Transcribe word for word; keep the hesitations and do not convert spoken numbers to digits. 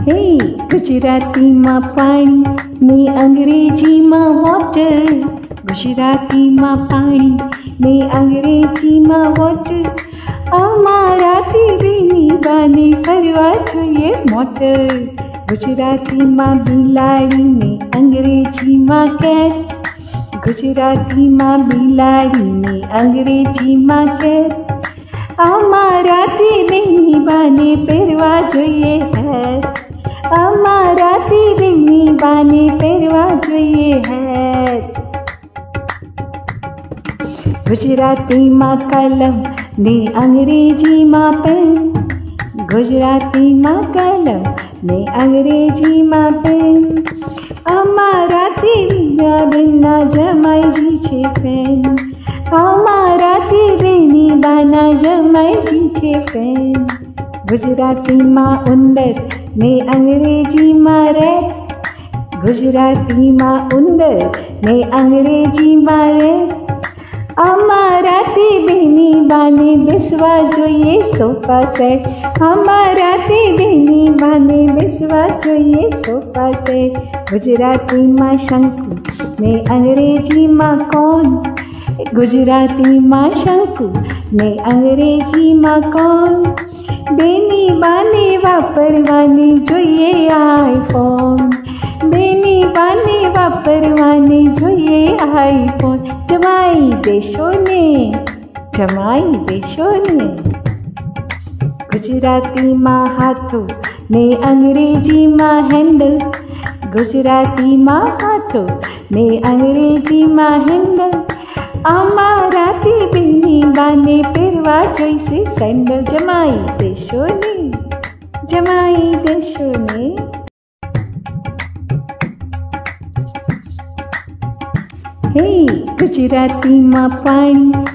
હે ગુજરાતીમાં પાણી ને અંગ્રેજીમાં વોટર, ગુજરાતીમાં પાણી ને અંગ્રેજીમાં વોટર, અમારાથી બેની બાને ફરવા જોઈએ મોટર. ગુજરાતીમાં બિલાડી ને અંગ્રેજીમાં કેટ, ગુજરાતીમાં બિલાડી ને અંગ્રેજીમાં કેટ, અમારાથી બેની બાને પહેરવા જોઈએ હેટ, અમારાથી બેની બાને પહેરવા જોઈએ હેટ. ગુજરાતીમાં કલમ ને અંગ્રેજીમાં પેન, ગુજરાતીમાં કલમ ને અંગ્રેજીમાં પેન, અમારાથી બેના જમાઈજી છે ફેન, અમારાથી બેની બાના જમાઈજી છે ફેન. ગુજરાતીમાં ઉંદર ને અંગ્રેજીમાં રેટ, ગુજરાતીમાં ઉંદર ને અંગ્રેજીમાં રેટ, અમારાથી બેની બાને બેસવા જોઈએ સોફા સેટ, અમારાથી બેની બાને બેસવા જોઈએ સોફા સેટ. ગુજરાતીમાં શંકુ ને અંગ્રેજીમાં કોન, ગુજરાતીમાં શંકુ ને અંગ્રેજીમાં કોન, બેની બાને વાપરવાની જોઈએ આઈફોન, બેની બાને વાપરવાની જોઈએ આઈફોન. જમાઈ દેશો ને, જમાઈ દેશો ને. ગુજરાતીમાં હાથો ને અંગ્રેજીમાં હેન્ડલ, ગુજરાતીમાં હાથો ને અંગ્રેજીમાં હેન્ડલ, અમારાથી બેની બાને પહેરવા જોઈશે સેન્ડલ. જમાઈ દેશો ને, જમાઈ દેશો ને. હે ગુજરાતીમાં પાણી